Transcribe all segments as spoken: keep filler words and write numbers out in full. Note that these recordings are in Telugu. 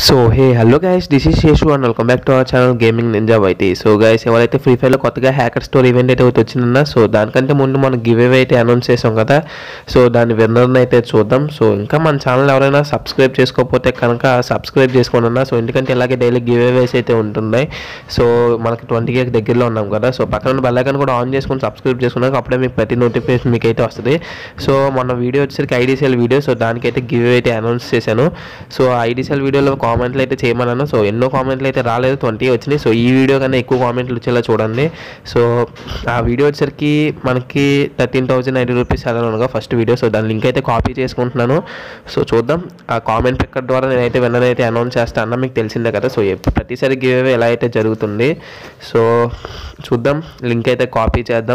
So hey hello guys, this is Seshu and welcome back to our channel gaming ninja YT. So guys, ఎవరైతే ఫ్రీ ఫైర్లో కొత్తగా హ్యాకర్ స్టోర్ ఈవెంట్ అయితే వచ్చిందన్నా, సో దానికంటే ముందు మనం గివ్ అవే అయితే అనౌన్స్ చేసాం కదా. సో దాని విన్నర్ని అయితే చూద్దాం. సో ఇంకా మన ఛానల్ ఎవరైనా సబ్స్క్రైబ్ చేసుకోకపోతే కనుక సబ్స్క్రైబ్ చేసుకోండి అన్న. సో ఎందుకంటే ఇలాగే డైలీ గివ్ అవేస్ అయితే ఉంటున్నాయి. సో మనకి ట్వంటీ కే దగ్గరలో ఉన్నాం కదా. సో పక్కన బెల్ ఐకాన్ కూడా ఆన్ చేసుకుని సబ్స్క్రైబ్ చేసుకున్నాక అప్పుడే మీకు ప్రతి నోటిఫికేషన్ మీకు అయితే వస్తుంది. సో మన వీడియో వచ్చేసరికి ఐడీసీఎల్ వీడియో. సో దానికైతే గివ్ అవే అయితే అనౌన్స్ చేశాను. సో ఐడీసీఎల్ వీడియోలో కామెంట్లు అయితే చేయమన్నాను. సో ఎన్నో కామెంట్లు అయితే రాలేదు, ట్వంటీ వచ్చినాయి. సో ఈ వీడియో కన్నా ఎక్కువ కామెంట్లు వచ్చేలా చూడండి. సో ఆ వీడియో వచ్చేసరికి మనకి థర్టీన్ థౌసండ్ ఎయిటీ రూపీస్ అలా ఫస్ట్ వీడియో. సో దాని లింక్ అయితే కాపీ చేసుకుంటున్నాను. సో చూద్దాం, ఆ కామెంట్ పిక్కర్ ద్వారా నేనైతే విన్నర్ అయితే అనౌన్స్ చేస్తాను అన్న, మీకు తెలిసిందే కదా. సో ప్రతిసారి గివ్ అవే ఎలా అయితే జరుగుతుంది. సో చూద్దాం, లింక్ అయితే కాపీ చేద్దాం.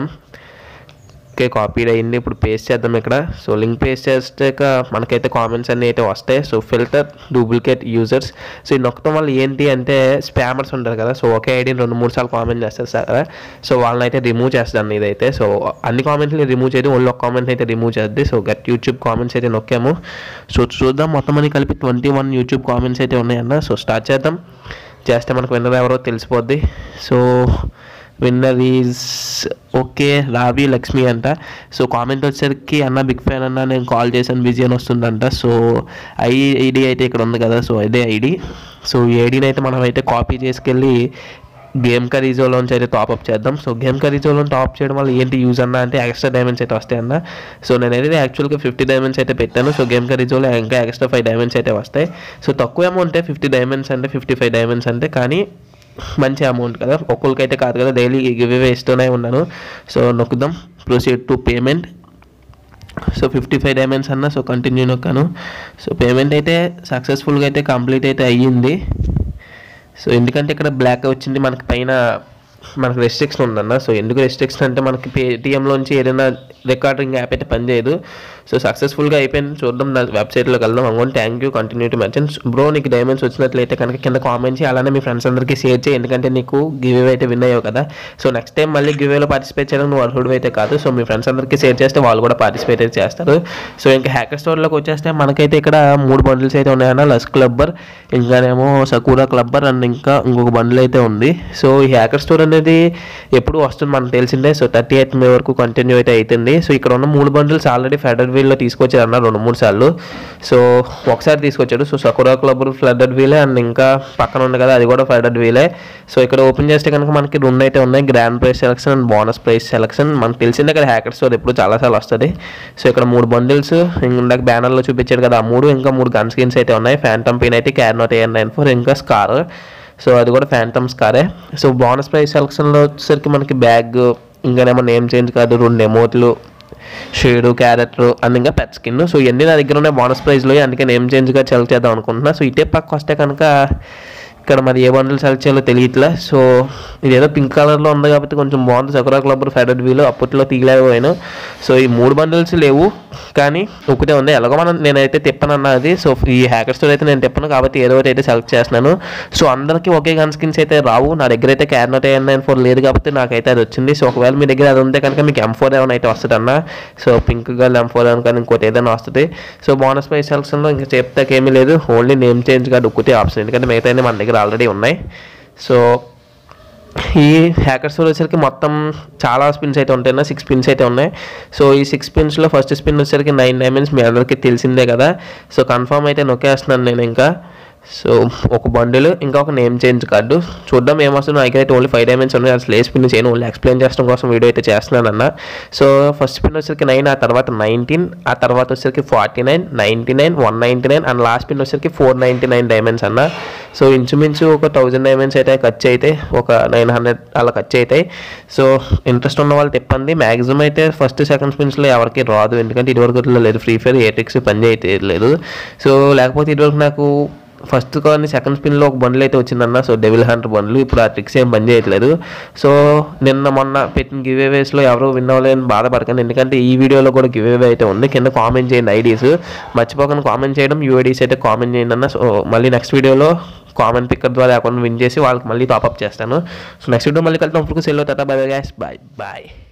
ఓకే, కాపీడ్ అయ్యింది. ఇప్పుడు పేస్ట్ చేద్దాం ఇక్కడ. సో లింక్ పేస్ట్ చేసాక మనకైతే కామెంట్స్ అన్నీ అయితే వస్తాయి. So filter duplicate users. So ఈ నొక్కడం వల్ల ఏంటి అంటే స్పామర్స్ ఉంటారు కదా. సో ఒకే ఐడిని రెండు మూడు సార్లు కామెంట్ చేస్తారు సార్. సో వాళ్ళని అయితే రిమూవ్ చేస్తాను ఇదైతే. సో అన్ని కామెంట్స్ని రిమూవ్ చేయదు, ఓన్లీ ఒక కామెంట్ అయితే రిమూవ్ చేద్ది. సో గట్ యూట్యూబ్ కామెంట్స్ అయితే నొక్కాము. సో చూద్దాం, మొత్తం అని కలిపి ట్వంటీ వన్ యూట్యూబ్ కామెంట్స్ అయితే ఉన్నాయన్న. సో స్టార్ట్ చేద్దాం. చేస్తే మనకు విన్నర్ ఎవరో తెలిసిపోద్ది. సో విన్నర్ ఈజ్ ఓకే రావి లక్ష్మి అంట. సో కామెంట్ వచ్చేసరికి అన్న బిగ్ ఫ్యాన్ అన్న, నేను కాల్ చేశాను బిజీ అని వస్తుందంట. సో ఐ ఐడి అయితే ఇక్కడ ఉంది కదా. సో అదే ఐడి. సో ఈ ఐడిని అయితే మనం అయితే కాపీ చేసుకెళ్ళి గేమ్ కరీజోలోంచి అయితే టాప్అప్ చేద్దాం. సో గేమ్ కరీజోలో టాప్ చేయడం వల్ల ఏంటి యూజ్ అన్న అంటే ఎక్స్ట్రా డైమండ్స్ అయితే వస్తాయి అన్న. సో నేనైతే యాక్చువల్గా ఫిఫ్టీ డైమండ్స్ అయితే పెట్టాను. సో గేమ్ కరీజోలో ఇంకా ఎక్స్ట్రా ఫైవ్ డైమండ్స్ అయితే వస్తాయి. సో తక్కువ అమౌంటే ఫిఫ్టీ డైమండ్స్ అంటే ఫిఫ్టీ ఫైవ్ డైమండ్స్ అంటే, కానీ మంచి అమౌంట్ కదా. ఒక్కొక్కరికైతే కాదు కదా, డైలీ గివ్ అవే ఇస్తూనే ఉన్నాను. సో నొక్కుదాం, proceed to payment. So fifty five diamonds అన్న. సో కంటిన్యూ నొక్కాను. సో పేమెంట్ అయితే సక్సెస్ఫుల్గా అయితే కంప్లీట్ అయితే అయ్యింది. సో ఎందుకంటే ఇక్కడ బ్లాక్ వచ్చింది మనకి పైన, మనకు రెస్ట్రిక్షన్ ఉందన్న. సో ఎందుకు రెస్ట్రిక్షన్ అంటే మనకి పేటిఎంలోంచి ఏదైనా రికార్డింగ్ యాప్ అయితే పనిచేయదు. సో సక్సెస్ఫుల్గా అయిపోయింది. చూద్దాం, నా వెబ్సైట్లోకి వెళ్దాం. Amount thank you, continue to mention. Bro నీకు డైమండ్స్ వచ్చినట్లయితే కనుక కింద కామెంట్ చేయి, అలానే మీ ఫ్రెండ్స్ అందరికీ షేర్ చేయి. ఎందుకంటే నీకు గివ్ అవే అయితే విన్ అయ్యావు కదా. సో నెక్స్ట్ టైం మళ్ళీ గివ్ అవేలో పార్టిసిపేట్ చేయడం నువ్వు అర్హుడు అయితే కాదు. సో మీ ఫ్రెండ్స్ అందరికీ షేర్ చేస్తే వాళ్ళు కూడా పార్టిసిపేట్ అయితే చేస్తారు. సో ఇంకా హ్యాకర్ స్టోర్లోకి వచ్చేస్తే మనకైతే ఇక్కడ మూడు బండిల్స్ అయితే ఉన్నాయన్న. లస్ క్లబ్బర్, ఇంకానేమో సకూరా క్లబ్బర్ అండ్ ఇంకా ఇంకొక బండిల్ అయితే ఉంది. సో ఈ హ్యాకర్ స్టోర్ అనేది ఎప్పుడు వస్తుంది మనకు తెలిసిందే. సో థర్టీ ఎయిత్ మే వరకు కంటిన్యూ అయితే అవుతుంది. సో ఇక్కడ ఉన్న మూడు బండిల్స్ ఆల్రెడీ ఫెడరల్ వీల్లో తీసుకొచ్చారన్న రెండు మూడు సార్లు. సో ఒకసారి తీసుకొచ్చాడు. సో సకురా క్లబ్ ఫ్లడెడ్ వీలే అండ్ ఇంకా పక్కన ఉంది కదా, అది కూడా ఫ్లడెడ్ వీలే. సో ఇక్కడ ఓపెన్ చేస్తే కనుక మనకి రెండు అయితే ఉన్నాయి, grand prize selection and bonus prize selection. మనకు తెలిసిందే ఇక్కడ హ్యాకర్ స్టోర్ ఎప్పుడు చాలాసార్లు వస్తుంది. సో ఇక్కడ మూడు బండిల్స్, ఇందాక బ్యానర్లో చూపించాడు కదా ఆ మూడు, ఇంకా మూడు గన్ స్కిన్స్ అయితే ఉన్నాయి. ఫ్యాంటమ్ పిన్ అయితే క్యార్నోట్ ఏఎన్ నైన్ ఫోర్, ఇంకా స్కార్. సో అది కూడా ఫ్యాంటమ్స్ కారే. సో బోనస్ ప్రైజ్ సెలక్షన్లో వచ్చేసరికి మనకి బ్యాగ్, ఇంకానేమో నేమ్ చేంజ్ కాదు, రెండు ఎమోట్లు, షేడు, క్యారెక్టర్ అండ్ ఇంకా పెట్ స్కిన్. సో ఇవన్నీ నా దగ్గర ఉన్నాయి బోనస్ ప్రైజ్లో, అందుకే నేమ్ చేంజ్గా సెలెక్ట్ చేద్దాం అనుకుంటున్నా. సో ఇటే పక్క వస్తే కనుక ఇక్కడ మరి ఏ బండిల్ సెలెక్ట్ చేయాలో తెలియట్లే. సో ఇదేదో పింక్ కలర్లో ఉంది కాబట్టి కొంచెం బాగుంది. సకురా క్లబ్ ఫెడరల్ వీలు అప్పట్లో తీయలేకపోయాను. సో ఈ మూడు బండిల్స్ లేవు, కానీ ఒకటే ఉంది. ఎలాగో మనం నేనైతే తిప్పనన్నా అది. సో ఈ హ్యాకర్ స్టోర్ అయితే నేను తిప్పను కాబట్టి ఏదో ఒకటి అయితే సెలెక్ట్ చేస్తున్నాను. సో అందరికీ ఒకే గన్ స్కిన్స్ అయితే రావు. నా దగ్గర అయితే క్యార్నోట్ ఏఎన్ నైన్ ఫోర్ లేదు కాబట్టి నాకైతే అది వచ్చింది. సో ఒకవేళ మీ దగ్గర అది ఉంటే కనుక మీకు ఎం ఫోర్ ఏమైనా అయితే వస్తుంది అన్న. సో పింక్ గల్ ఎం ఫోర్ ఏమైనా కానీ ఇంకోటి ఏదైనా వస్తుంది. సో బోనస్ ప్రైజ్ సెలక్షన్లో ఇంకా చెప్తాకేమీ లేదు, ఓన్లీ నేమ్ చేంజ్ కాదు ఒక్కటే ఆప్షన్. ఎందుకంటే మిగతా మన దగ్గర ఆల్రెడీ ఉన్నాయి. సో ఈ హ్యాకర్ స్టోర్ వచ్చేసరికి మొత్తం చాలా స్పిన్స్ అయితే ఉంటాయి, సిక్స్ స్పిన్స్ అయితే ఉన్నాయి. సో ఈ సిక్స్ స్పిన్స్లో ఫస్ట్ స్పిన్ వచ్చేసరికి నైన్ డైమండ్స్, మీ అందరికీ తెలిసిందే కదా. సో కన్ఫర్మ్ అయితే నొక్కేస్తున్నాను నేను ఇంకా. సో ఒక బండిల్, ఇంకా ఒక నేమ్ చేంజ్ కార్డు. చూద్దాం ఏమొస్తుందో. నాకు అయితే ఓన్లీ ఫైవ్ డైమండ్స్ ఉన్నాయి. అసలు ఏ స్పిన్ చేయను, ఓన్లీ ఎక్స్ప్లెయిన్ చేయడం కోసం వీడియో అయితే చేస్తున్నాను అన్న. సో ఫస్ట్ స్పిన్ వచ్చేసరికి నైన్, ఆ తర్వాత నైన్టీన్, ఆ తర్వాత వచ్చేసరికి forty nine, ninety nine, one ninety nine and last spin వచ్చేసరికి ఫోర్ నైంటీ నైన్ డైమండ్స్ అన్న. సో ఇంచుమించు ఒక థౌజండ్ డైమండ్స్ అయితే ఖర్చు అయితే, ఒక నైన్ హండ్రెడ్ అలా ఖర్చు అవుతాయి. సో ఇంట్రెస్ట్ ఉన్న వాళ్ళు తిప్పండి. మ్యాక్సిమం అయితే ఫస్ట్ సెకండ్ స్పిన్స్లో ఎవరికి రాదు, ఎందుకంటే ఇదివరకు లేదు ఫ్రీ ఫైర్ ఏ ట్రిక్స్ పని అయితే లేదు. సో లేకపోతే ఇదివరకు నాకు ఫస్ట్ కానీ సెకండ్ స్పిన్లో ఒక బండ్లు అయితే వచ్చిందన్న. సో డెవిల్ హంటర్ బండ్లు, ఇప్పుడు ఆ ట్రిక్స్ ఏం పని చేయట్లేదు. సో నిన్న మొన్న పెట్టిన గివ్ అవేస్లో ఎవరు విన్ అవ్వలేని బాధపడకండి, ఎందుకంటే ఈ వీడియోలో కూడా గివ్ అవే అయితే ఉంది. కింద కామెంట్ చేయండి ఐడీస్, మర్చిపోకుండా కామెంట్ చేయడం, యూఐడీస్ అయితే కామెంట్ చేయండి అన్న. సో మళ్ళీ నెక్స్ట్ వీడియోలో కామెంట్ పిక్కర్ ద్వారా అకౌంట్ విన్ చేసి వాళ్ళకి మళ్ళీ టాప్అప్ చేస్తాను. సో నెక్స్ట్ వీడియో మళ్ళీ కలుద్దాం. ఇప్పుడు సెల్ tata, bye bye guys, bye bye.